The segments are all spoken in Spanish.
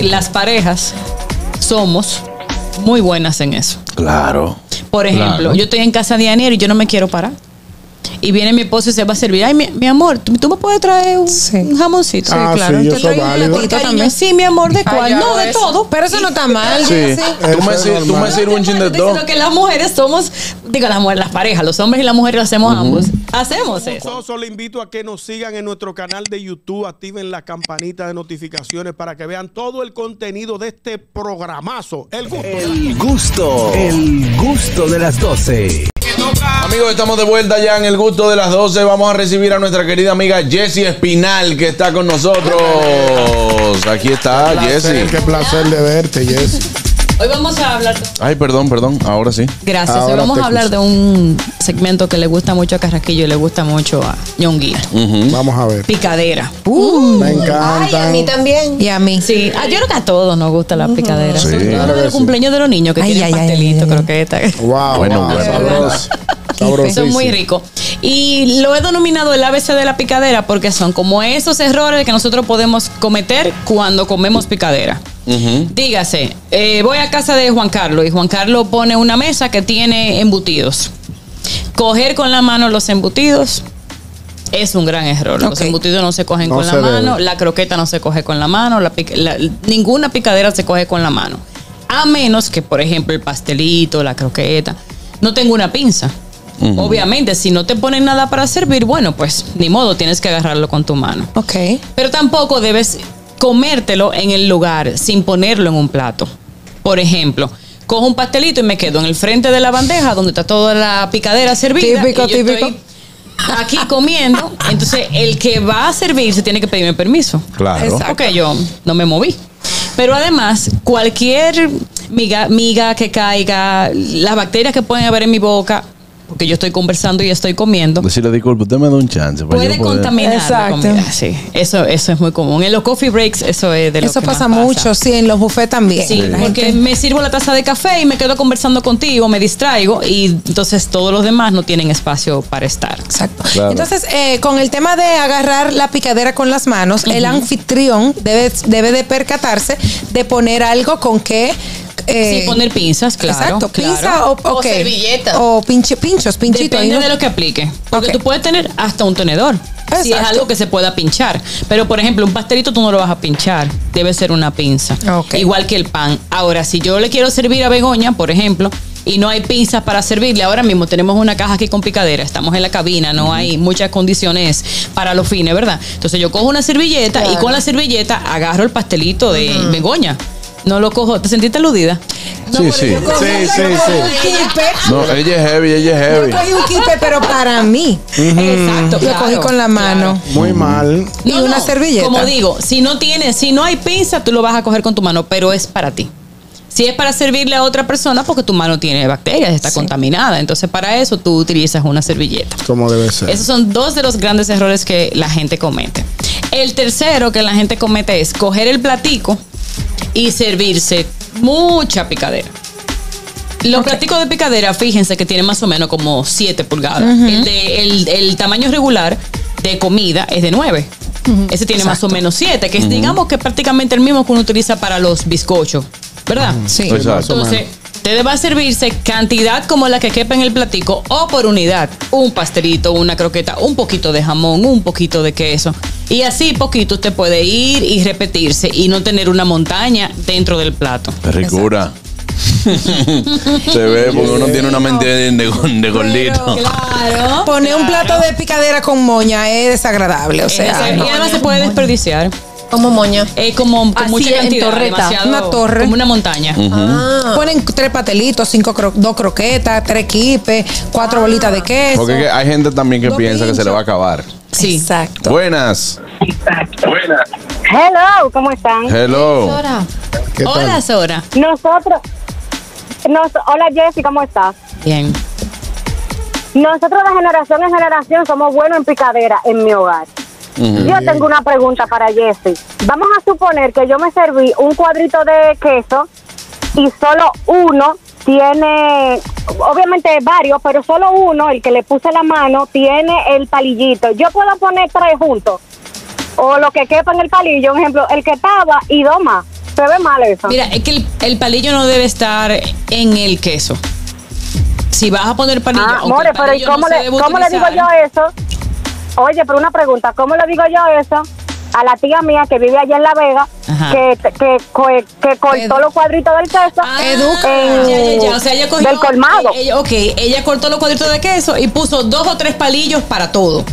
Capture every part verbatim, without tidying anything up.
las parejas somos muy buenas en eso. Claro. Por ejemplo, claro. yo estoy en casa de Aniel y yo no me quiero parar. Y viene mi esposo y se va a servir. Ay, mi, mi amor, ¿tú, ¿tú me puedes traer un, sí. un jamoncito? Ah, sí, claro. Sí, te traigo un platito también. Sí, mi amor, ¿de cuál? No, de todo. Pero eso no está mal. Sí. sí. Tú me, sir, tú me sirves un chin de todo. Que las mujeres somos, digo, las mujeres, las parejas, los hombres y las mujeres lo hacemos uh-huh. ambos. Hacemos eso. Solo invito a que nos sigan en nuestro canal de YouTube, activen la campanita de notificaciones para que vean todo el contenido de este programazo. El gusto. El gusto. El gusto de las doce. Amigos, estamos de vuelta ya en el gusto de las doce. Vamos a recibir a nuestra querida amiga Jessie Espinal, que está con nosotros. Aquí está Jessie. Qué placer de verte, Jessie. Hoy vamos a hablar de... Ay, perdón, perdón, ahora sí. Gracias, ahora hoy vamos a hablar escucho. de un segmento que le gusta mucho a Carraquillo y le gusta mucho a Ñonguía. Uh-huh. Vamos a ver. Picadera. Uh, me encanta. Ay, a mí también. Y a mí. Sí, ah, yo creo que a todos nos gusta la picadera. Sí. Sobre todo Claro de los sí. cumpleaños de los niños que Ay, tienen ay, pastelito, ay, ay, croqueta. Wow, Bueno, wow, bueno. sabroso. Son muy ricos. Y lo he denominado el A B C de la picadera porque son como esos errores que nosotros podemos cometer cuando comemos picadera. Uh-huh. Dígase, eh, voy a casa de Juan Carlos y Juan Carlos pone una mesa que tiene embutidos. Coger con la mano los embutidos es un gran error. Okay. Los embutidos no se cogen no con se la mano, debe. La croqueta no se coge con la mano, la pica, la, ninguna picadera se coge con la mano. A menos que, por ejemplo, el pastelito, la croqueta, no tenga una pinza. Uh-huh. Obviamente, si no te ponen nada para servir, bueno, pues ni modo, tienes que agarrarlo con tu mano. Ok. Pero tampoco debes comértelo en el lugar sin ponerlo en un plato. Por ejemplo, cojo un pastelito y me quedo en el frente de la bandeja donde está toda la picadera servida. Típico, y yo típico. Estoy aquí comiendo. Entonces, el que va a servir se tiene que pedirme permiso. Claro. Exacto. Porque yo no me moví. Pero además, cualquier miga, miga que caiga, las bacterias que pueden haber en mi boca, porque yo estoy conversando y estoy comiendo, decirle disculpe, usted me da un chance para puede yo poder... contaminar Exacto. la comida. Sí, eso, eso es muy común. En los coffee breaks, eso es de lo Eso que pasa más mucho, sí, en los buffets también. Sí, La porque gente- me sirvo la taza de café y me quedo conversando contigo, me distraigo y entonces todos los demás no tienen espacio para estar. Exacto. Claro. Entonces, eh, con el tema de agarrar la picadera con las manos, uh-huh. el anfitrión debe, debe de percatarse de poner algo con que... Eh, Sí, poner pinzas, claro. Exacto, claro. pinza o, O okay. servilleta. O pinche, pinchos, pinchitos. Depende ¿no? de lo que aplique. Porque Ok. tú puedes tener hasta un tenedor. Si es Exacto. algo que se pueda pinchar. Pero, por ejemplo, un pastelito tú no lo vas a pinchar. Debe ser una pinza. Ok. Igual que el pan. Ahora, si yo le quiero servir a Begoña, por ejemplo, y no hay pinzas para servirle, ahora mismo tenemos una caja aquí con picadera, estamos en la cabina, no uh-huh. hay muchas condiciones para los fines, ¿verdad? Entonces yo cojo una servilleta claro. y con la servilleta agarro el pastelito de uh-huh. Begoña. No lo cojo. ¿Te sentiste aludida? No, sí, sí. Sí, sí, sí. No, ella es heavy, ella es heavy. Yo cogí un kipe, pero para mí. Uh-huh. Exacto. Lo claro, cogí con la mano. Claro. Muy mal. Y No, una no, servilleta. Como digo, si no tienes, si no hay pinza, tú lo vas a coger con tu mano, pero es para ti. Si es para servirle a otra persona, porque tu mano tiene bacterias, está sí. contaminada. Entonces, para eso tú utilizas una servilleta. Como debe ser. Esos son dos de los grandes errores que la gente comete. El tercero que la gente comete es coger el platico y servirse mucha picadera. Los okay. platicos de picadera, fíjense que tienen más o menos como siete pulgadas. Uh-huh. El, de, el, el tamaño regular de comida es de nueve. Uh-huh. Ese tiene Exacto. más o menos siete, que es, uh-huh. digamos que es prácticamente el mismo que uno utiliza para los bizcochos, ¿verdad? Uh-huh. Sí. Exacto. Entonces, te va a servirse cantidad como la que quepa en el platico o por unidad. Un pastelito, una croqueta, un poquito de jamón, un poquito de queso. Y así poquito usted puede ir y repetirse y no tener una montaña dentro del plato. Qué ricura. Se ve porque uno tiene una mente de, de, de gordito. Pero, claro. Poner claro. un plato de picadera con moña es desagradable, o sea. Es, no, y además se puede desperdiciar. Como moña. Es como con Así mucha en cantidad. torreta. Una torre. Como una montaña. Uh-huh. Ah. Ponen tres pastelitos, cinco cro dos croquetas, tres quipes, cuatro ah. bolitas de queso. Porque hay gente también que Dos piensa pinchos. que se le va a acabar. Sí. Exacto. Buenas. Buenas. Hello, ¿cómo están? Hello. Sora. ¿Qué tal? Hola, Sora. Nosotros, nos, hola Jessy, ¿cómo estás? Bien. Nosotros de generación en generación somos buenos en picadera en mi hogar. Uh-huh. Yo tengo una pregunta para Jessy. Vamos a suponer que yo me serví un cuadrito de queso y solo uno tiene, obviamente varios, pero solo uno, el que le puse la mano, tiene el palillito. Yo puedo poner tres juntos, o lo que quepa en el palillo, por ejemplo, el que estaba y dos más. Se ve mal eso. Mira, es que el, el palillo no debe estar en el queso. Si vas a poner palillo, Ah, aunque more, el pero ¿y palillo cómo, no se le, debe cómo le digo utilizar. yo eso? Oye, pero una pregunta, ¿cómo le digo yo eso a la tía mía que vive allá en La Vega, Ajá. que, que, que, que cortó Edu- los cuadritos del queso? Ah, en- ya, ya, ya. O sea, ella cogió. del colmado. Ella, ok, ella cortó los cuadritos de queso y puso dos o tres palillos para todo.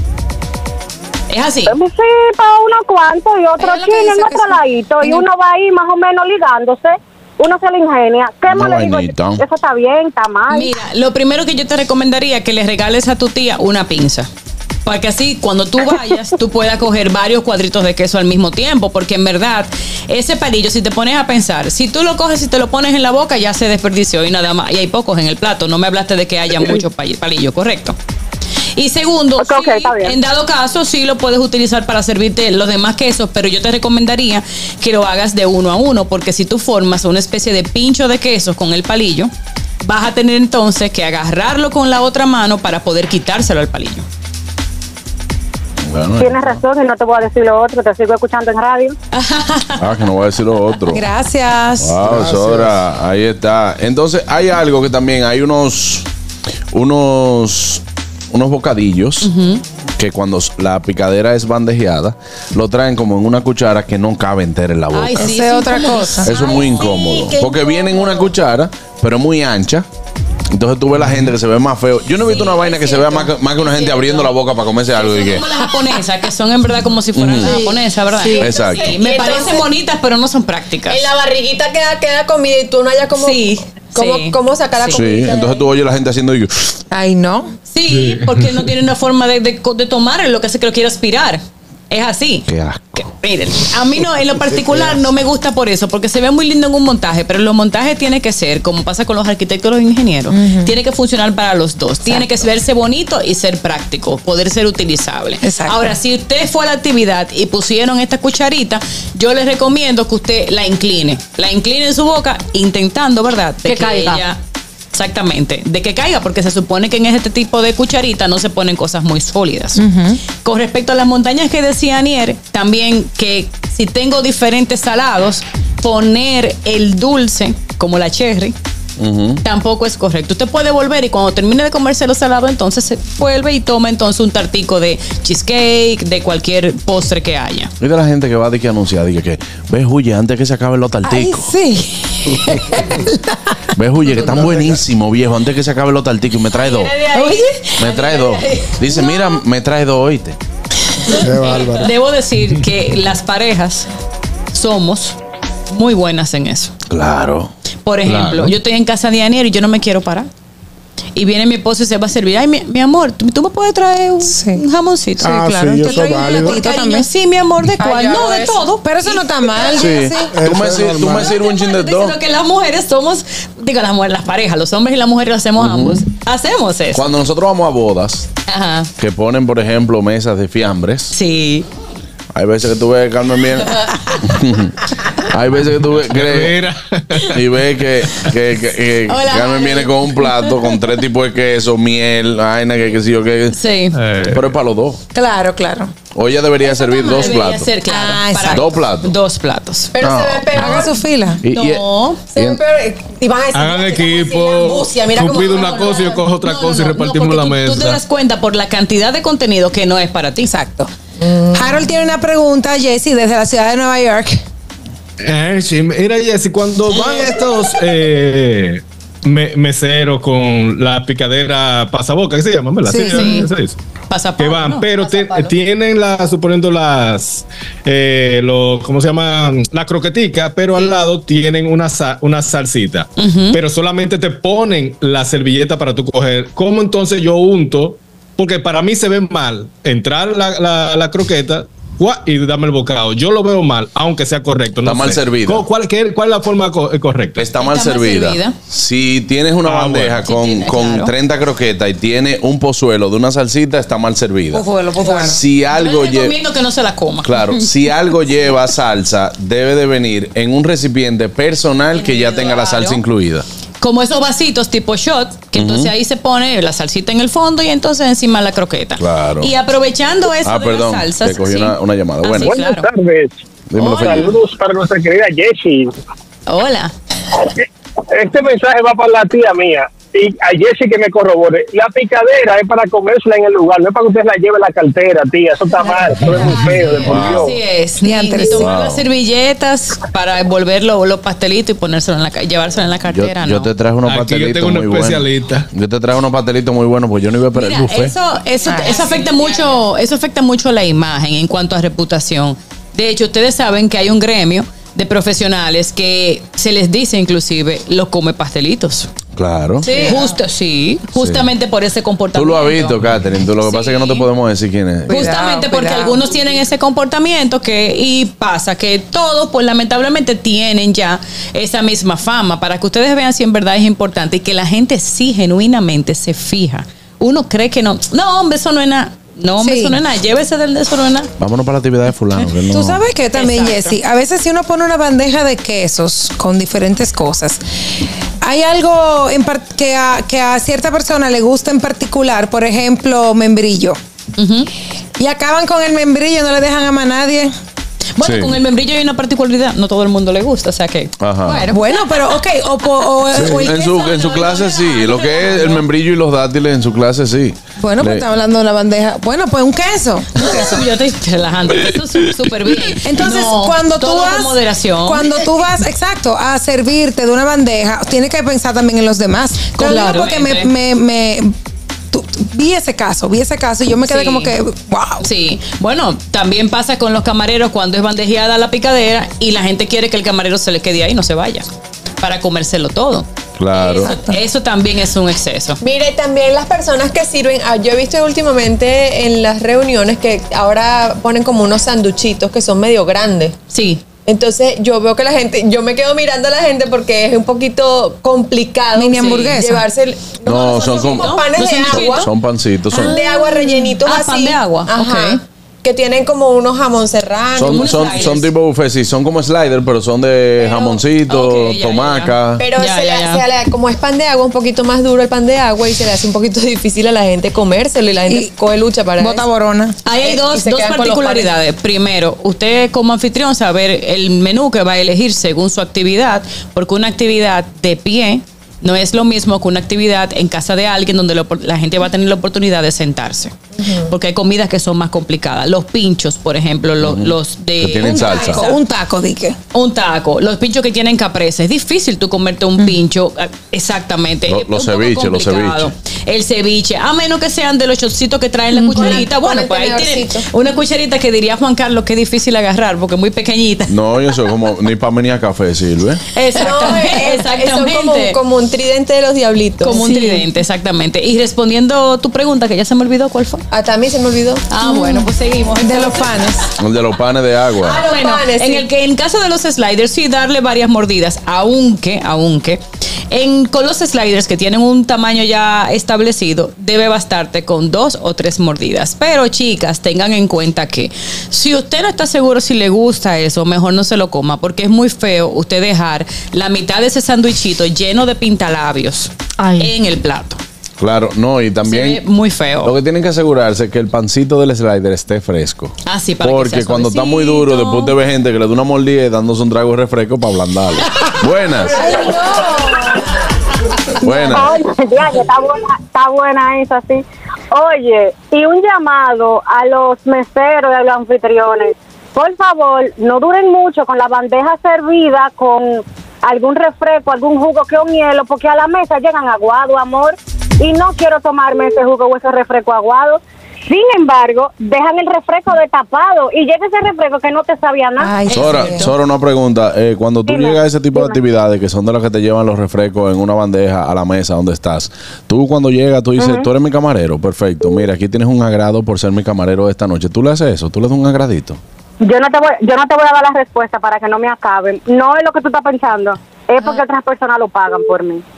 Es así. Sí, para unos cuantos y otro Ella lo que chino en dice que otro sí. ladito. Y En el- uno va ahí más o menos ligándose. Uno se le ingenia. ¿Qué Una más le digo? vainita. Eso está bien, está mal. Mira, lo primero que yo te recomendaría es que le regales a tu tía una pinza. Para que así, cuando tú vayas, tú puedas coger varios cuadritos de queso al mismo tiempo. Porque en verdad, ese palillo, si te pones a pensar, si tú lo coges y te lo pones en la boca, ya se desperdició y nada más. Y hay pocos en el plato. No me hablaste de que haya muchos palillos, ¿correcto? Y segundo, Ok, ok, sí, está bien. en dado caso, sí lo puedes utilizar para servirte los demás quesos, pero yo te recomendaría que lo hagas de uno a uno, porque si tú formas una especie de pincho de quesos con el palillo, vas a tener entonces que agarrarlo con la otra mano para poder quitárselo al palillo. Bueno, Tienes razón y no te voy a decir lo otro, te sigo escuchando en radio. ah, que no voy a decir lo otro. Gracias. Wow, Sora, ahí está. Entonces, hay algo que también hay unos unos unos bocadillos que cuando la picadera es bandejeada, lo traen como en una cuchara que no cabe entera en la boca. Ay, sí, Esa es otra incómodo. cosa. Eso es muy Ay, sí, incómodo. qué Porque viene en una incómodo. cuchara, pero es muy ancha. Entonces tú ves la gente que se ve más feo. Yo no he visto Sí, una vaina es que se cierto. vea más que, más que una gente Es abriendo la cierto. boca para comerse algo. Y Son que, como las japonesas, que son en verdad como si fueran las japonesas, ¿verdad? Sí. Exacto. Sí, me Y parecen entonces- bonitas, pero no son prácticas. En la barriguita queda, queda comida y tú no hayas como. Sí, Cómo, sí. cómo sacar la Sí. sí, comida. entonces tú oyes la gente haciendo y que, Ay, no. Sí, porque no tiene una forma de, de, de tomar lo que hace que lo quiere aspirar. Es así. qué asco. Que- Miren, a mí no, en lo particular no me gusta por eso, porque se ve muy lindo en un montaje, pero los montajes tiene que ser, como pasa con los arquitectos y los ingenieros, tiene que funcionar para los dos. Tiene que verse bonito y ser práctico, poder ser utilizable. Exacto. Ahora, si usted fue a la actividad y pusieron esta cucharita, yo les recomiendo que usted la incline. La incline en su boca, intentando, ¿verdad? De Que caiga. ella- Exactamente, de que caiga, porque se supone que en este tipo de cucharita no se ponen cosas muy sólidas. Con respecto a las montañas que decía Anier, también que si tengo diferentes salados, poner el dulce, como la cherry, Ujú. tampoco es correcto. Usted puede volver y cuando termine de comerse los salados, entonces se vuelve y toma entonces un tartico de cheesecake, de cualquier postre que haya. Mira la gente que va de que anunciar, dice que ve huye antes que se acaben los Ay, tarticos. sí. Ve huye que están buenísimos, viejo, antes que se acaben los tarticos y me trae dos. Oye, Me trae dos. Dice, mira, me trae dos, oíste. Qué bárbaro. Debo decir que las parejas somos muy buenas en eso. Claro. Por ejemplo, Claro. yo estoy en casa de Anier y yo no me quiero parar. Y viene mi esposo y se va a servir. Ay, mi, mi amor, ¿tú, tú me puedes traer un, Sí. un jamoncito? Ah, claro. sí, Te eso es traigo un válido. platito Cariño, también. sí, mi amor, ¿de cuál? yo No, hago de eso. todo. Pero eso no está mal, Sí. Jessy. Tú me, Eso es sir- tú me normal. sirves un chin de todo. Diciendo que las mujeres somos, digo, las mujeres, las parejas, los hombres y las mujeres lo hacemos ambos. Hacemos eso. Cuando nosotros vamos a bodas, Ajá. que ponen, por ejemplo, mesas de fiambres, Sí. hay veces que tú ves, Carmen, bien. Hay veces que tú ves que, y ves que, que, que- que Hola, Carmen Mari. viene con un plato con tres tipos de queso, miel, vaina, que que sí o que. Sí. Pero es para los dos. Claro, claro. O ella debería servir dos Debería platos. ser, claro, Ah, para- exacto. Dos platos. Dos platos. Pero No. se ve peor. Hagan su fila. Y- y- No. Se ve y- peor. Y van a decir, Hagan mira, que estamos equipo. en la ambucia, mira Tú cómo pides vamos una a cosa y yo hablar. cojo otra No, cosa no, y no, repartimos porque la tú, mesa. Tú te das cuenta por la cantidad de contenido que no es para ti. Exacto. Harold tiene una pregunta, Jessy, desde la ciudad de Nueva York. Eh, sí, mira, Jessy, cuando van estos eh, me- meseros con la picadera pasaboca, ¿qué se llaman, verdad? Sí, sí. se dice. Pasapalo, Que van, ¿no? pero te- tienen la, suponiendo las, eh, lo, ¿cómo se llama? La croquetica, pero al lado tienen una, sa- una salsita. Pero solamente te ponen la servilleta para tú coger. ¿Cómo entonces yo unto? Porque para mí se ve mal entrar la, la, la croqueta guau, y dame el bocado. Yo lo veo mal, aunque sea correcto. No Está mal sé. servida. ¿Cuál, cuál, qué- cuál es la forma co- eh, correcta? Está mal Está mal servida. servida. Si tienes una Ah, bandeja bueno. con, Sí, tiene, con claro. treinta croquetas y tiene un pozuelo de una salsita, está mal servida. Pozuelo, pozuelo. Si algo Yo le lleva. recomiendo que no se la coma. Claro, si algo lleva salsa, debe de venir en un recipiente personal que ya tenga la salsa Claro. incluida. Como esos vasitos tipo shot, que entonces ahí se pone la salsita en el fondo y entonces encima la croqueta. Claro. Y aprovechando eso Ah, de perdón, las salsas. que cogí sí. una, una llamada. Ah, Bueno, sí, claro. Buenas tardes. Dímelo, Hola. Fellito. Saludos para nuestra querida Jessie. Hola. Este mensaje va para la tía mía y a Jessie que me corrobore. La picadera es para comérsela en el lugar, no es para que usted la lleve en la cartera, tía. Eso está mal, eso es muy feo, de por Dios. Así es. Y, Diantres. y tomar Wow. las servilletas para envolverlo los pastelitos y ponérselo en la ca- llevárselo en la Yo, cartera, yo ¿no? te traje unos Aquí yo pastelitos tengo un muy buenos. especialista. Yo te traje unos pastelitos muy buenos, pues yo no iba a esperar Mira, el buffet. eso, eso, eso afecta mucho, eso afecta mucho la imagen en cuanto a reputación. De hecho, ustedes saben que hay un gremio de profesionales que se les dice inclusive los come pastelitos. Claro. Justo, sí. Justamente por ese Tú comportamiento. lo has visto, Catherine. Tú, lo que pasa es que no te podemos decir quién es. Justamente Cuidado, porque cuidado. algunos tienen ese comportamiento que y pasa que todos pues lamentablemente tienen ya esa misma fama para que ustedes vean si en verdad es importante y que la gente sí genuinamente se fija. Uno cree que no, no hombre, eso no es nada. No, hombre, Sí. eso no es nada. Llévese del de eso no es nada. Vámonos para la actividad de fulano. que no- Tú sabes que también, Exacto. Jessy, a veces si uno pone una bandeja de quesos con diferentes cosas, hay algo en par- que, a, que a cierta persona le gusta en particular, por ejemplo, membrillo. Y acaban con el membrillo, no le dejan a más nadie. Bueno, Sí. con el membrillo hay una particularidad. No todo el mundo le gusta, o sea que. Ajá. Bueno, Bueno, pero ok, o, po- o- Sí, o el en su, queso- en su clase sí. Lo que es el membrillo y los dátiles en su clase sí. Bueno, pues Le- estamos hablando de una bandeja. Bueno, pues un queso. Un queso. yo estoy relajando. Eso es sú- súper bien. Entonces, No, cuando tú todo vas, con moderación. cuando tú vas, exacto, a servirte de una bandeja, tienes que pensar también en los demás. Lo digo Claro. porque me, me, me- tú- vi ese caso, vi ese caso y yo me quedé Sí. como que, wow. Sí, bueno, también pasa con los camareros cuando es bandejeada la picadera y la gente quiere que el camarero se le quede ahí y no se vaya para comérselo todo. Claro. Eso, eso también es un exceso. Mire, también las personas que sirven, ah, yo he visto últimamente en las reuniones que ahora ponen como unos sanduchitos que son medio grandes. Sí. Entonces yo veo que la gente, yo me quedo mirando a la gente porque es un poquito complicado Mini sí, hamburguesa. llevarse el- No, son como como- panes ¿Los de sanduchitos? agua. Son pancitos. Son, Pan de agua rellenitos Ah, así. pan de agua, Ajá. ok. Que tienen como unos jamón serrano. son, unos son, sliders. son tipo buffet, sí. Son como slider, pero son de Pero- jamoncito, ok, ya, ya, tomaca. Pero Ya, se ya, le- ya. se le- como es pan de agua, un poquito más duro el pan de agua y se le hace un poquito difícil a la gente comérselo y la gente Y coge lucha para Bota eso. borona. Ahí hay Eh, y dos, se dos quedan con los particularidades. Primero, usted como anfitrión saber el menú que va a elegir según su actividad, porque una actividad de pie no es lo mismo que una actividad en casa de alguien donde lo- la gente va a tener la oportunidad de sentarse. Porque hay comidas que son más complicadas. Los pinchos, por ejemplo, lo- los de... Que tienen un salsa. taco, Un taco, dique. Un taco, los pinchos que tienen caprese. Es difícil tú comerte un pincho, ah, exactamente. Lo- Es los un poco ceviches, los complicado. El ceviche, a menos que sean de los chocitos que traen la cucharita. con Bueno, el pues ahí tienen tenedorcito. una cucharita que diría Juan Carlos que es difícil agarrar porque es muy pequeñita. No, eso como ni para mí ni a café sirve. Exactamente, No, es- exactamente. Son como, como un tridente de los diablitos. Como un tridente, exactamente. Y respondiendo tu pregunta, que ya se me olvidó cuál fue. Ah, también se me olvidó. Ah, bueno, pues seguimos. De los panes. El de los panes de agua. Ah, los Bueno, panes, en sí. el que en caso de los sliders sí darle varias mordidas, aunque, aunque en con los sliders que tienen un tamaño ya establecido, debe bastarte con dos o tres mordidas. Pero chicas, tengan en cuenta que si usted no está seguro si le gusta eso, mejor no se lo coma, porque es muy feo usted dejar la mitad de ese sándwichito lleno de pintalabios en el plato. Claro, no, y Se ve también muy feo. lo que tienen que asegurarse es que el pancito del slider esté fresco. Ah, sí, para que Porque sea cuando está muy suavecito. duro, después te ve gente que le da una mordida y dándose un trago de refresco para ablandarlo. Buenas. Buenas. Oye, ya, que está buena, está buena esa, sí. Oye, y un llamado a los meseros y a los anfitriones. Por favor, no duren mucho con la bandeja servida con algún refresco, algún jugo que un hielo, porque a la mesa llegan aguado, amor, y no quiero tomarme ese jugo o ese refresco aguado. Sin embargo, dejan el refresco destapado y llega ese refresco que no te sabía nada. Ay, Sora, sí. Sora, una pregunta. Eh, cuando tú Dime, llegas a ese tipo de dime. actividades que son de las que te llevan los refrescos en una bandeja a la mesa donde estás, tú cuando llegas, tú dices, tú eres mi camarero, perfecto. Mira, aquí tienes un agrado por ser mi camarero esta noche. ¿Tú le haces eso? ¿Tú le das un agradito? Yo no te voy, yo no te voy a dar la respuesta para que no me acaben. No es lo que tú estás pensando, es porque otras personas lo pagan por mí.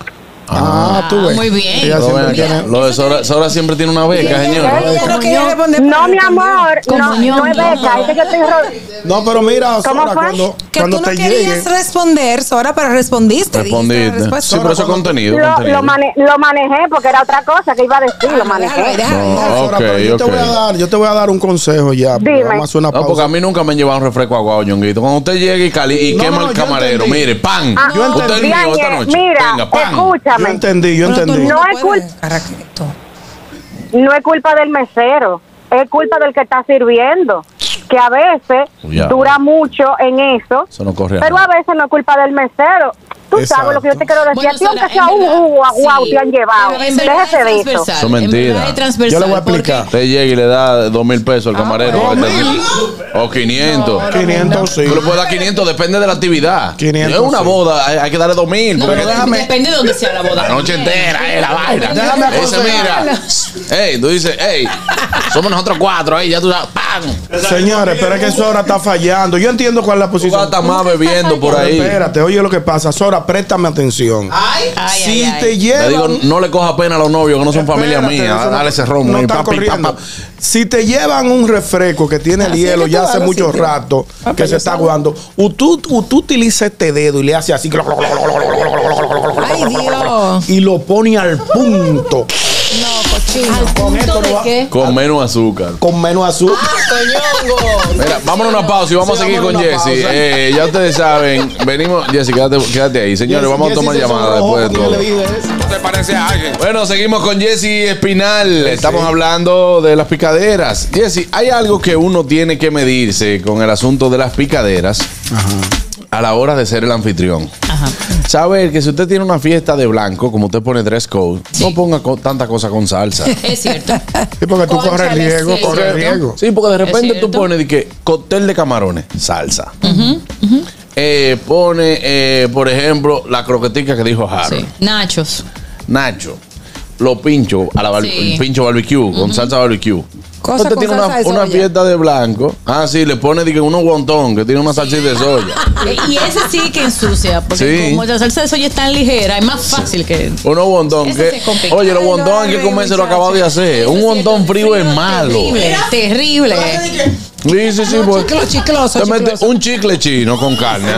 Ah, tú ves. muy bien. Ella Lo, siempre ven acá. tiene- Lo de Sora, Sora siempre tiene una beca, señor. Ella no quiere responder. No, mi amor, Como no, no es ñongo. beca, es que yo estoy ro- No, pero mira, ¿Cómo Sora, fue? cuando, Que cuando tú no te querías llegue. responder, Sora, pero respondiste. dijiste la Respondiste. respuesta. Sí, pero eso es contenido. lo, contenido. lo, mane- lo manejé porque era otra cosa que iba a decir, lo manejé. Déjalo, déjalo, No. déjalo. Sora, Ok, pero yo, te ok. voy a dar, yo te voy a dar un consejo ya. porque Dime. Vamos a hacer una No, porque pausa. a mí nunca me han llevado un refresco aguado, ñonguito. Cuando usted llegue y, cali y No, quema no, el yo camarero, entendí. mire, pan. Ah, Yo Usted es entendí. mío esta Bien, noche. mira, Venga, pan. Yo escúchame, entendí, yo Pero todo el entendí. mundo No es puede, cul- Carraquito. no es culpa del mesero, es culpa del que está sirviendo, que a veces Ya. dura mucho en eso, Eso no corre a pero nada. a veces no es culpa del mesero. Tú Exacto. sabes lo que yo te quiero decir. Bueno, A ti, aunque Sara, sea en un verdad, jugo aguau sí. te han llevado. Pero en verdad Déjese es de eso. transversal, Eso es en mentira. verdad es transversal, Yo le voy a porque- explicar. Usted llega y le da dos mil pesos al camarero. bueno. porque está- O quinientos. quinientos, sí. Tú le puedes dar quinientos, depende de la actividad. quinientos, Es una sí. boda, hay, hay que darle dos mil. No, porque pero déjame- depende de dónde sea la boda. la noche entera, eh, la vaina. Déjame Dice, mira, hey, tú dices, hey, somos nosotros cuatro ahí, ya tú sabes, ¡pam! Señores, pero es que Sora está fallando. Yo entiendo cuál es la Tú posición. vas a estar más bebiendo por Pero ahí. espérate, oye lo que pasa. Sora, préstame atención. Ay, si ay, ay. te Le llevan. digo, no le coja pena a los novios que no son familia Espérate, mía. eso no- Dale ese ron. no ahí, están papi, corriendo. pa, pa. Si te llevan un refresco que tiene el Así hielo es que ya tú hace hagas, mucho sí, rato Ah, que pues se yo está sé. aguando, u tú, u tú utilizas este dedo y le haces así Ay, Dios. y lo pone al punto No, cochino. con esto no va- Con menos azúcar. con menos azúcar. Mira, vámonos a una pausa y vamos Sí, a seguir vamos con a una Jesse. pausa. Eh, ya ustedes saben, venimos. Jesse, quédate, quédate ahí. Señores, Jesse- vamos a Jesse tomar se llamadas sonrojó después de cuando todo. yo le dije eso. ¿Te parece a alguien? Bueno, seguimos con Jesse Espinal. Estamos hablando de las picaderas. Jesse, hay algo que uno tiene que medirse con el asunto de las picaderas a la hora de ser el anfitrión. Ajá. Saber que si usted tiene una fiesta de blanco, como usted pone dress code, no ponga co- tanta cosa con salsa. Es cierto. Sí, porque tú Cónchale, corres riesgo, sí, corres cierto. riesgo. Sí, porque de repente Es tú cierto. pones de que cóctel de camarones, salsa. Eh, pone, eh, por ejemplo, la croquetica que dijo Harold. Sí. Nachos. Nacho, los pinchos, a la bar- Sí. el pincho barbecue, con salsa barbecue. Cosa Usted con tiene salsa una, de una soya. fiesta de blanco. Ah, sí, le pone de que unos guantón que tiene una salsita de soya. Y ese sí que ensucia, porque Sí. como la salsa de soya es tan ligera, es más fácil que. Unos guantón Eso que. sí es complicado. Oye, los Ay, no, guantón hay que ay, comérselo muchacho. acabado de hacer. Un guantón frío es malo. Terrible, terrible. Sí, sí, sí. pues, Chiclo, chicloso, te metes chicloso. un chicle chino con carne.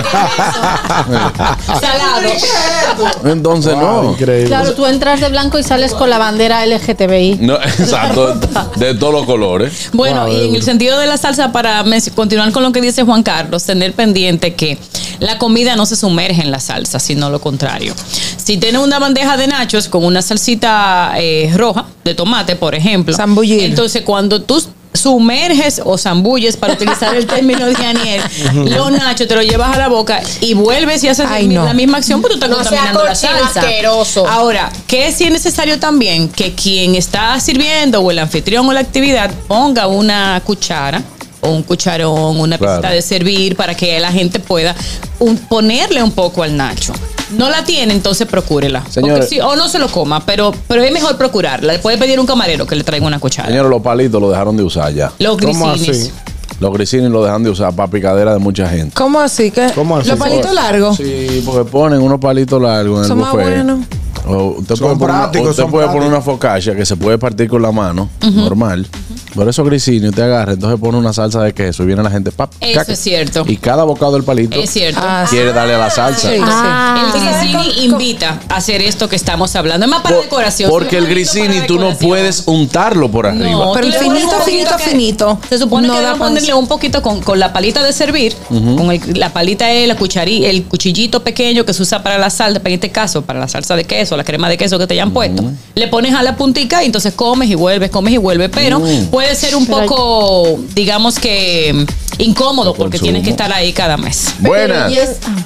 Salado. Entonces, Wow, no. increíble. Claro, tú entras de blanco y sales con la bandera L G T B I. No, exacto, de todos los colores. Bueno, Wow, y en Euro. el sentido de la salsa, para men- continuar con lo que dice Juan Carlos, tener pendiente que la comida no se sumerge en la salsa, sino lo contrario. Si tienes una bandeja de nachos con una salsita eh, roja de tomate, por ejemplo, Zambullir. entonces cuando tú sumerges o zambulles, para utilizar el término de Aniel, los nachos te los llevas a la boca y vuelves y haces Ay, el mi- no. la misma acción, pero tú estás No sea contaminando la cochino salsa. asqueroso. Ahora, ¿qué sí es necesario también? Que quien está sirviendo o el anfitrión o la actividad ponga una cuchara o un cucharón, una Claro. pizca de servir para que la gente pueda un- ponerle un poco al nacho. No la tiene, entonces procúrela. Señores. Porque sí, o no se lo coma, pero, pero es mejor procurarla. Le puede pedir a un camarero que le traiga una cuchara. Señores, los palitos lo dejaron de usar ya. Los ¿Cómo grisinis. así? Los grisini lo dejan de usar para picadera de mucha gente. ¿Cómo así? ¿Qué? ¿Cómo así? Los palitos largos. Sí, porque ponen unos palitos largos en el Son más buffet. buenos. O usted Son puede poner, una- prácticos, usted son puede poner prácticos. una focaccia que se puede partir con la mano, normal. Por eso grisini usted agarra, entonces pone una salsa de queso y viene la gente, pap, Eso caca. es cierto. Y cada bocado del palito Es cierto. Ah, quiere darle a la salsa. Sí, Ah. El grisini invita a hacer esto que estamos hablando. Es más para Por- decoración. porque el Es más lindo grisini para tú no decoración. puedes untarlo por arriba. No, Pero tú el le pones finito, un poquito finito, que- finito. Se supone no que da deben pa' ponerle eso. un poquito con, con la palita de servir, con el- la palita es la cucharilla, el cuchillito pequeño que se usa para la salsa, en este caso, para la salsa de queso, la crema de queso que te hayan puesto. Le pones a la puntica y entonces comes y vuelves, comes y vuelves. Pero puede ser un Pero- poco, digamos que mm, incómodo porque consumo. tienes que estar ahí cada mes. Buenas. Y es- ah.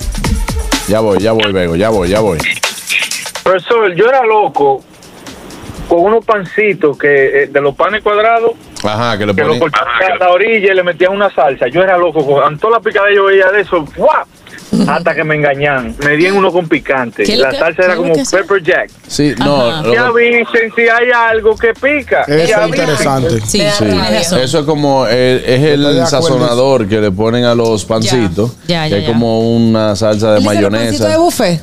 Ya voy, ya voy, Bego, ya voy, ya voy. Profesor, yo era loco con unos pancitos que eh, de los panes cuadrados Ajá, que le que los ponen. cortaban a la orilla y le metían una salsa. Yo era loco con toda la picada yo veía de eso, ¡guau! Hasta que me engañan. Me dieron uno con picante. ¿Qué es lo La que- salsa qué era es lo como que hace? pepper jack. Sí, no. Ajá. lo- Que avisen si hay algo que pica. Eso Que es avisen. interesante. Sí, Sí, tienes razón. eso es como el, es Estoy de el acuerdo. sazonador que le ponen a los pancitos, Ya, ya, que es ya. como una salsa de Él dice los pancitos mayonesa. de buffet.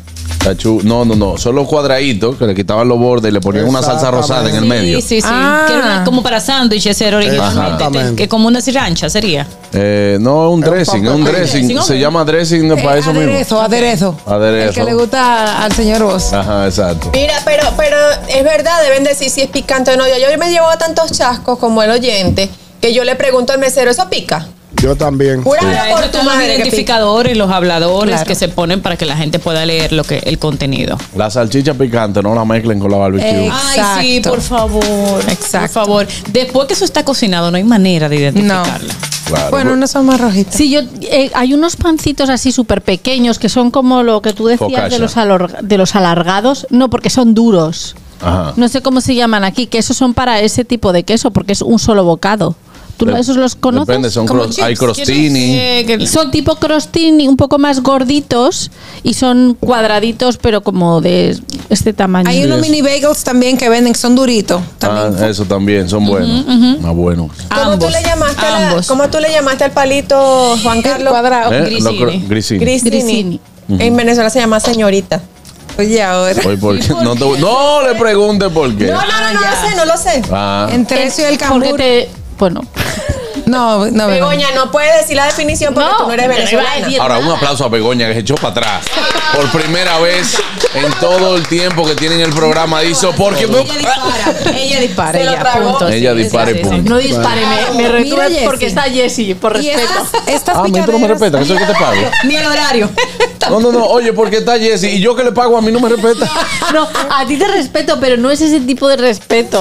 Cachu, no, no, no. Son los cuadraditos que le quitaban los bordes y le ponían una salsa rosada en el medio. Sí, sí, sí. Ah. Que era una- como para sándwich ese era originalmente. Exactamente. Que como una sriracha sería. Eh, no, es un Es un dressing, es un papel. dressing. Dressing, Se ok. llama dressing no, para Eh, eso mismo. aderezo, aderezo. Aderezo. El que le gusta al señor Vos. Ajá, exacto. Mira, pero, pero es verdad, deben decir si es picante o no. Yo, yo me llevo a tantos chascos como el oyente que yo le pregunto al mesero, ¿eso pica? Yo también. Júralo Para por eso tu están los madre que pica. identificadores, los habladores Claro. que se ponen para que la gente pueda leer lo que el contenido. La salchicha picante no la mezclen con la barbecue. Eh, Ay, sí, Exacto. por favor. Exacto. Por favor. Después que eso está cocinado, no hay manera de identificarla. Claro. Bueno, unos son más rojitos. Sí, yo, eh, hay unos pancitos así súper pequeños que son como lo que tú decías Focaccia. de los, alor- de los alargados. No, porque son duros. Ajá. No sé cómo se llaman aquí, que esos son para ese tipo de queso, porque es un solo bocado. ¿Tú De- esos los conoces? Depende, son Como cros- chips. hay crostini. Eh, que- Son tipo crostini, un poco más gorditos y son cuadraditos, pero como de este tamaño. Hay unos eso. mini bagels también que venden que son duritos. Ah, También. eso también, son buenos. Más buenos. ¿Cómo tú Ambos, le llamaste a la- ambos. ¿Cómo tú le llamaste al palito, Juan Carlos? Cuadrado. ¿Eh? Grisini. Los cro- Grisini. Grisini. Grisini. En Venezuela se llama señorita. Oye, ahora. Oye, ¿por qué? No, te- no le pregunte por qué. No, no, no, no lo sé, no lo sé. Ah, Entre eso y el Porque cambur. te. Bueno. No, no, Begoña, no puedes decir la definición porque No, tú no eres yo no iba a venezolana. decir- ahora un aplauso a Begoña que se echó para atrás. Por primera vez en todo el tiempo que tienen el programa hizo porque Ella dispara. Ella dispara. Se lo ella, tragó. punto. Ella Sí, dispara y sí, sí, punto. No dispare, me, me retuve Mira, porque Jessie. está Jessie, por Y respeto. estas, estas Ah, a mí tú no me picaderas- respetas, que eso es que te pago. sí. Ni el horario. No, no, no, oye, porque está Jessy y yo que le pago a mí no me respeta. No, a ti te respeto, pero no es ese tipo de respeto.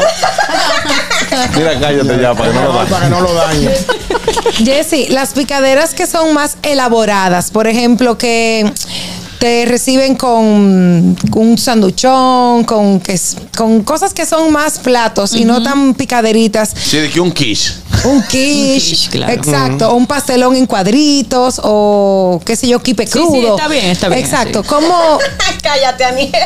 Mira, cállate ya para que no lo Para que dañes. no lo dañe. Jessy, las picaderas que son más elaboradas, por ejemplo, que te reciben con un sanduchón, con, que es- con cosas que son más platos y no tan picaderitas. Sí, de que un quiche. Un quiche, quiche, claro. exacto, o un pastelón en cuadritos, o qué sé yo, quipe Sí, crudo. sí, está bien, está bien, Exacto, sí. ¿cómo? Cállate, Aniel.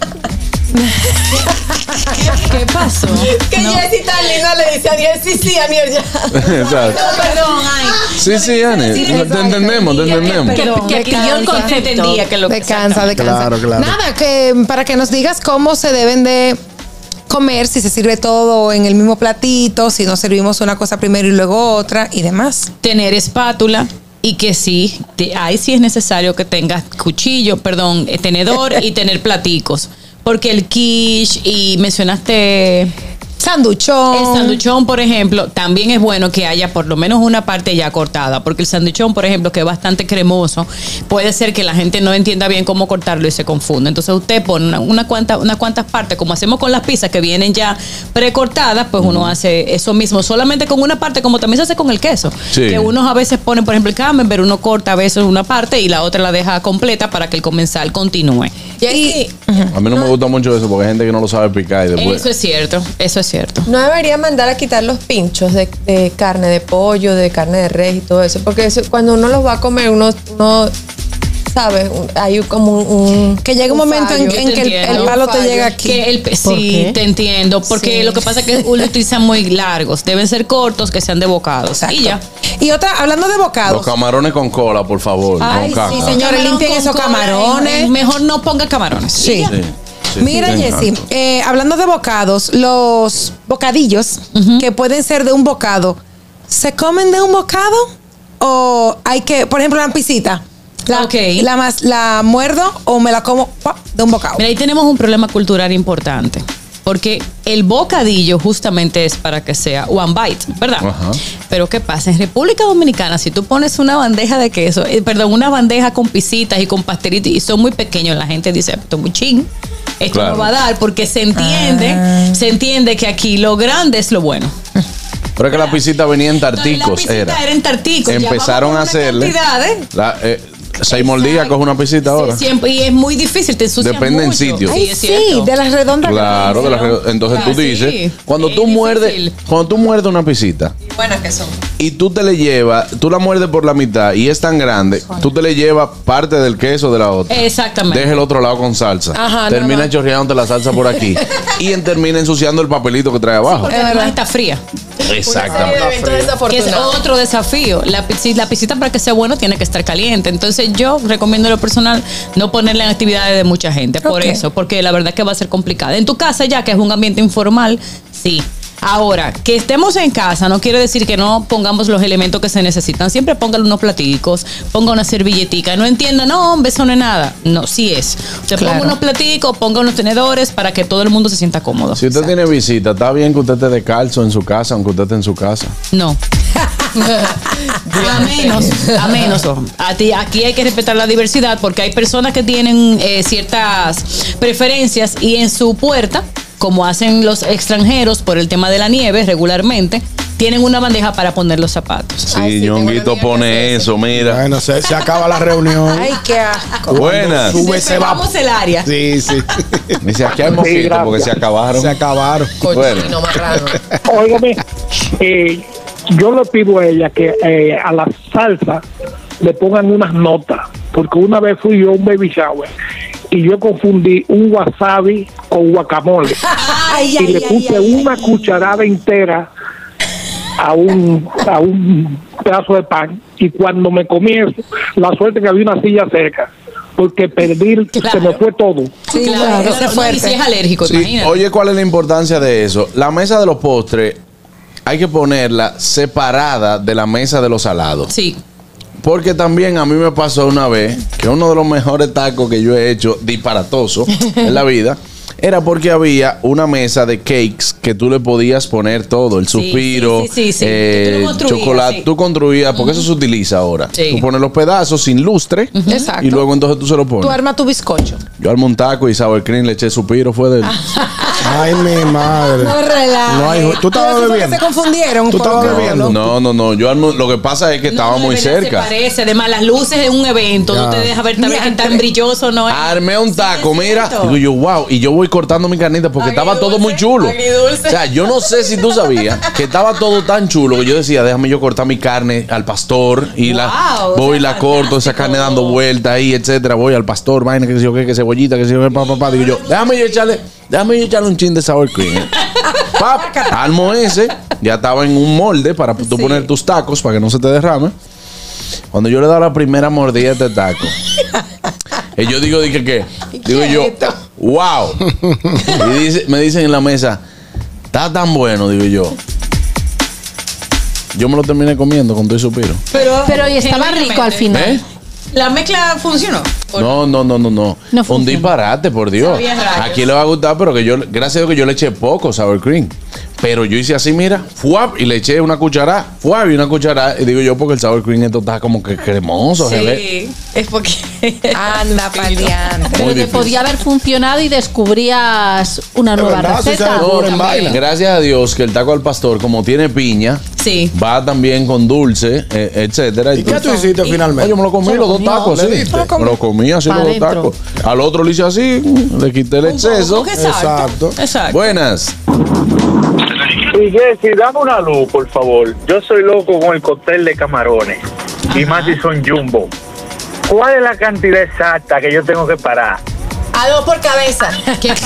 ¿Qué pasó? Que Jessie tan linda le dice a Aniel, sí, sí, Aniel ya. Exacto. Perdón, ay. Sí, sí, Ani. Te entendemos, te entendemos. Perdón, que que pilló el yo concepto. entendía que lo que Descansa, descansa. Claro, claro. Nada, que para que nos digas cómo se deben de comer, si se sirve todo en el mismo platito, si nos servimos una cosa primero y luego otra y demás. tener espátula y que sí, te- ahí sí es necesario que tengas cuchillo, perdón, eh, tenedor y tener platicos. Porque el quiche y mencionaste Sanduchón. el sanduchón, por ejemplo, también es bueno que haya por lo menos una parte ya cortada, porque el sanduchón, por ejemplo, que es bastante cremoso, puede ser que la gente no entienda bien cómo cortarlo y se confunda. Entonces usted pone una, una cuanta, unas cuantas partes, como hacemos con las pizzas que vienen ya precortadas, pues uno hace eso mismo, solamente con una parte, como también se hace con el queso. Sí. Que unos a veces ponen, por ejemplo, el camembert, uno corta a veces una parte y la otra la deja completa para que el comensal continúe. Jessie, A mí no me gusta mucho eso porque hay gente que no lo sabe picar y después. Eso es cierto, eso es cierto. no debería mandar a quitar los pinchos de, de carne de pollo, de carne de res y todo eso, porque eso, cuando uno los va a comer, uno, uno ¿sabes? Hay como un... un- Que llega un momento en, fallo. en que el, entiendo. el palo te Fallo. llega aquí. Que el, ¿Por sí, qué? te entiendo. Porque Sí. lo que pasa es que uno utiliza muy largos. Deben ser cortos, que sean de bocados. Exacto. Y ya. Y otra, hablando de Los bocados. camarones con cola, por favor. Ay, con sí, caca. señor. Señores, limpien Camarón esos con cola, camarones. y Mejor no ponga camarones. Sí. Y ya. Sí, sí, Mira, sí, Jessie, exacto. eh, hablando de bocados, los bocadillos que pueden ser de un bocado, ¿se comen de un bocado? ¿O hay que, por ejemplo, la pisita? La, Ok. la, más, ¿La muerdo o me la como ¡pua! De un bocado? Mira, ahí tenemos un problema cultural importante. Porque el bocadillo justamente es para que sea one bite, ¿verdad? Ajá. Pero ¿qué pasa? En República Dominicana, si tú pones una bandeja de queso, eh, perdón, una bandeja con pisitas y con pastelitos y son muy pequeños, la gente dice, esto es muy ching. Esto Claro. no va a dar porque se entiende, Ah. se entiende que aquí lo grande es lo bueno. Pero es que la pisita venía en Entonces, tarticos. la pisita Era. era en tarticos. Ya Empezaron a vamos con una hacerle. cantidad, ¿eh? La, eh, seis mordidas coge una pisita Sí, ahora. siempre, y es muy difícil, te ensucias Depende en mucho. sitio. Ay, es sí, cierto. de las redondas. Claro, de la re- entonces Ah, tú sí. dices, cuando Es tú muerdes, difícil. cuando tú muerdes una pisita Buenas que son. y tú te le llevas, tú la muerdes por la mitad y es tan grande, tú te le llevas parte del queso de la otra. Exactamente. Deja el otro lado con salsa. Ajá, termina nada más. chorreándote la salsa por aquí y en- termina ensuciando el papelito que trae abajo. Porque además está fría. Exactamente. Eventos Que es desafortunados. otro desafío. La pisita, la pisita para que sea bueno tiene que estar caliente. Entonces Entonces yo recomiendo lo personal no ponerla en actividades de mucha gente, por Ok. eso, porque la verdad que va a ser complicada. En tu casa ya, que es un ambiente informal, sí. Ahora, que estemos en casa no quiere decir que no pongamos los elementos que se necesitan. Siempre póngale unos platicos, ponga una servilletica. No entienda, no, hombre, eso no es nada. No, sí es. Usted Claro. ponga unos platicos, ponga unos tenedores para que todo el mundo se sienta cómodo. Si usted tiene visita, está bien que usted esté descalzo en su casa, aunque usted esté en su casa. No. A menos, a menos. ojo. A ti, aquí hay que respetar la diversidad porque hay personas que tienen eh, ciertas preferencias y en su puerta, como hacen los extranjeros por el tema de la nieve regularmente, tienen una bandeja para poner los zapatos. Sí, Ay, sí, tengo una Ñonguito amiga que pone hace eso, mira. Bueno, se, se acaba la reunión. Ay, qué asco. Buenas. Sube ese vapor. Vamos el área. Sí, sí. Dice, aquí hay mojitos gracias. porque se acabaron. Se acabaron. Bueno. Cochino, marrano. Óigame, eh, yo le pido a ella que eh, a la salsa le pongan unas notas, porque una vez fui yo a un baby shower y yo confundí un wasabi con guacamole Ay, y ay, le ay, puse ay, una ay. cucharada entera a un a un pedazo de pan, y cuando me comí eso, la suerte que había una silla seca, porque perdí, Claro. se me fue todo. Sí, Claro, claro, claro, ese no, y fuerte. si es alérgico, Sí, imagínate. oye, ¿cuál es la importancia de eso? La mesa de los postres hay que ponerla separada de la mesa de los salados. Sí. Porque también a mí me pasó una vez que uno de los mejores tacos que yo he hecho, disparatoso, en la vida, era porque había una mesa de cakes que tú le podías poner todo, el Sí, suspiro, sí, sí, sí, sí. eh, Que tú lo construías, chocolate, sí. tú construías, porque eso se utiliza ahora. Sí. Tú pones los pedazos sin lustre Exacto. y luego entonces tú se lo pones. Tú armas tu bizcocho. Yo armé un taco y sour cream, le eché suspiro, fue de... Ay, mi madre. No relajes. No hay- ¿Tú estabas Pero eso fue que bebiendo? se confundieron. ¿Tú por estabas lo que- bebiendo? No, no, no. Yo armo- lo que pasa es que estaba No, muy de verdad cerca. Se parece, además las luces de un evento, Ya. no te deja ver también que Diantre. tan brilloso, ¿no es? Armé un taco, es mira. cierto. Digo yo, wow. Y yo voy cortando mi carnita porque estaba todo muy chulo. agridulce. O sea, yo no sé si tú sabías que estaba todo tan chulo que yo decía, déjame yo cortar mi carne al pastor y la Wow, voy o y sea, la corto, esa fantástico. carne dando vueltas ahí, etcétera. Voy al pastor, vaina, que sé yo qué, que cebollita, que sé yo qué, papá, papá. Digo yo, déjame yo echarle, déjame yo echarle un chin de sour cream. ¿eh? Pap, armo ese, ya estaba en un molde para tú Sí. poner tus tacos para que no se te derrame. Cuando yo le he dado la primera mordida a este taco, y yo digo, dije, ¿qué? Digo yo, wow. Y dice, me dicen en la mesa, está tan bueno, digo yo. Yo me lo terminé comiendo con todo el suspiro. Pero, Pero y estaba rico al final. ¿Eh? ¿La mezcla funcionó? ¿O No, no, no, no, no. No Un funciona. disparate, por Dios. Sabía rayos. Aquí le va a gustar, pero que yo, gracias a Dios que yo le eché poco sour cream. Pero yo hice así, mira, fuap, y le eché una cucharada, fuap, y una cucharada. Y digo yo, porque el sour cream esto está como que cremoso, se ve. Sí, es porque... Anda pa'l diantre. Pero Muy que difícil. podía haber funcionado y descubrías una Es nueva verdad, sí receta. se descubre en también. vaina. Gracias a Dios que el taco al pastor, como tiene piña, Sí. va también con dulce, eh, etcétera. ¿Y qué tú Entonces, hiciste Oye, finalmente? yo me lo comí Se lo los dos comió. tacos, ¿Le sí. diste? Me lo comí así Pa' los dos adentro. tacos. Al otro le hice así, le quité el Un poco, exceso. Exacto. Exacto. Exacto. Buenas. Y Jessy, dame una luz, por favor. Yo soy loco con el cóctel de camarones. Y más si son jumbo. ¿Cuál es la cantidad exacta que yo tengo que parar? A dos por cabeza. ¿Qué Está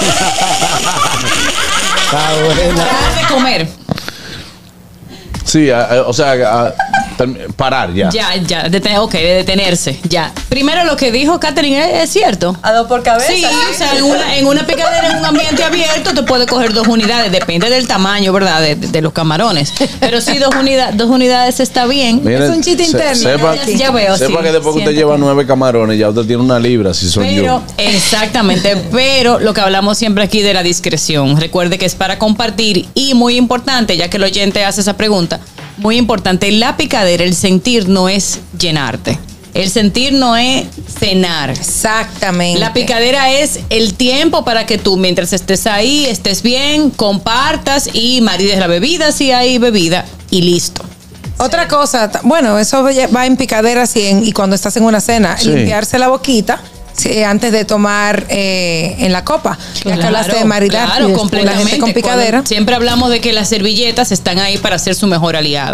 buena. Parar de comer. Sí, a- a- o sea, a- term- parar ya. Ya, ya, detener, ok, de detenerse, ya. Primero lo que dijo Catherine es, es cierto. A dos por cabeza. Sí, o sea, en una, en una picadera, en un ambiente abierto, te puede coger dos unidades, depende del tamaño, ¿verdad? De, de- de los camarones. Pero sí, dos, unida- dos unidades está bien. Miren, Es un chiste se- interno. Sepa, Ya- ya veo, sepa sí, que después que usted siento lleva que- nueve camarones, ya usted tiene una libra si son Pero, yo. exactamente, pero lo que hablamos siempre aquí de la discreción. Recuerde que es para compartir y muy importante, ya que el oyente hace esa pregunta, muy importante, la picadera, el sentir no es llenarte. El sentir no es cenar. Exactamente. La picadera es el tiempo para que tú, mientras estés ahí, estés bien, compartas y marides la bebida si hay bebida y listo. Otra cosa, ta- bueno, eso va en picaderas y, en- y cuando estás en una cena, Sí. limpiarse la boquita sí, antes de tomar eh, en la copa. Ya que hablaste de maridar claro, y completamente. la gente con picadera. Cuando siempre hablamos de que las servilletas están ahí para ser su mejor aliada.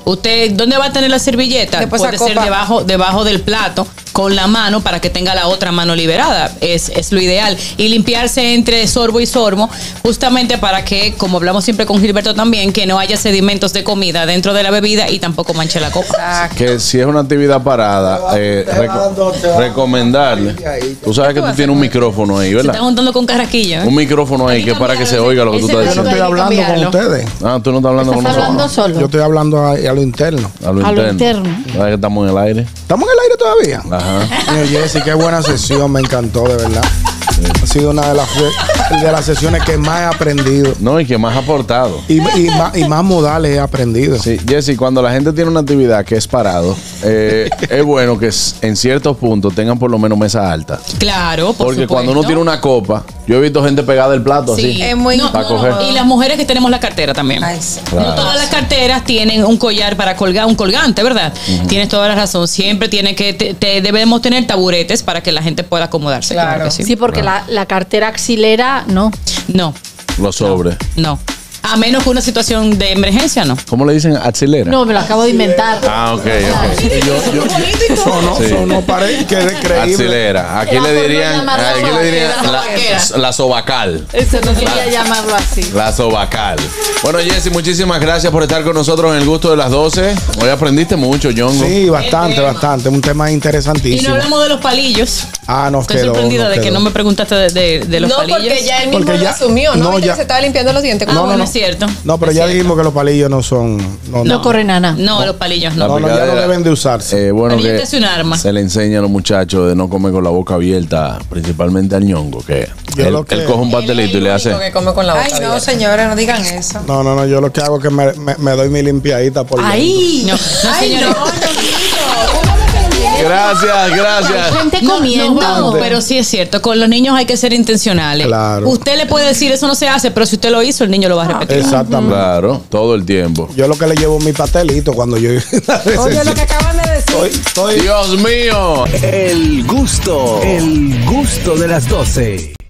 Usted, ¿dónde va a tener la servilleta? Después Puede esa ser copa. debajo, debajo del plato, con la mano, para que tenga la otra mano liberada. Es, es lo ideal. Y limpiarse entre sorbo y sorbo, justamente para que, como hablamos siempre con Gilberto también, que no haya sedimentos de comida dentro de la bebida y tampoco manche la copa. Que si es una actividad parada, eh, reco- recomendarle. Tú sabes que tú tienes un micrófono ahí, Se ¿verdad? está juntando con carraquillo, ¿eh? Un micrófono ahí que es para que se oiga lo que tú Ese estás Yo no diciendo. estoy hablando con cambiarlo. ustedes. Ah, tú no estás hablando con Estás nosotros. hablando solo. Yo estoy hablando a, a lo interno. A lo A lo interno. interno. ¿Sabes que estamos en el aire? ¿Estamos en el aire todavía? Ajá. Señor Jesse, qué buena sesión, me encantó, de verdad. Ha sido una de las, de las sesiones que más he aprendido. No, y que más ha aportado. Y, y más, y más modales he aprendido. Sí, Jesse, cuando la gente tiene una actividad que es parado, eh, es bueno que s- en ciertos puntos tengan por lo menos mesa alta. Claro, por Porque supuesto. cuando uno tiene una copa, yo he visto gente pegada del plato Sí. así. Es muy No, para no, coger. no. Y las mujeres que tenemos la cartera también. Ay, sí. Claro. No todas las carteras tienen un collar para colgar, un colgante, ¿verdad? Tienes toda la razón. Siempre tiene que, te, te- debemos tener taburetes para que la gente pueda acomodarse. Claro, Claro. que sí. Sí, porque la, la cartera axilera, no. No, Los sobres. no. A menos que una situación de emergencia, no. ¿Cómo le dicen? Axilera. No, me lo acabo de inventar. Ah, ok, ok. Yo, yo, yo, sonó, Sí. sonó parece que es creíble. Axilera. Aquí Era le por no dirían, llamarla aquí le dirían sobaquera. la, la sobacal. Eso no quería llamarlo así. La sobacal. Bueno, Jessy, muchísimas gracias por estar con nosotros en el gusto de las doce. Hoy aprendiste mucho, Yongo. Sí, bastante, tema. bastante. Un tema Y no interesantísimo. hablamos de los palillos. Ah, nos Estoy quedó. sorprendida nos de que quedó. no me preguntaste de, de- de los No, palillos. porque ya él mismo Porque lo ya- asumió, ¿no? no, Viste ya- que se estaba limpiando los dientes. Ah, con la bueno, mano. es cierto. No, pero Es ya cierto. dijimos que los palillos no son. No, No no. corre nada. No, los palillos La no. No, no, ya no picadera, deben de usarse. eh, bueno, Palillo que es un arma. se le enseña a los muchachos de no comer con la boca abierta, principalmente al Ñongo, que Yo él, lo que- él coge un pastelito y le hace. Que come con la boca Ay, no, abierta. señores, no digan eso. No, no, no. Yo lo que hago es que me, me, me doy mi limpiadita por dentro. ¡Ay! No, no, Ay, señores. no, Gracias, gracias. Gente No, comiendo. no, pero sí es cierto. Con los niños hay que ser intencionales. Claro. Usted le puede decir eso no se hace, pero si usted lo hizo, el niño lo va a repetir. Exactamente. Claro, todo el tiempo. Yo lo que le llevo mi pastelito cuando yo. Oye, lo que acaban de decir. Estoy, estoy- Dios mío. El gusto, el gusto de las doce.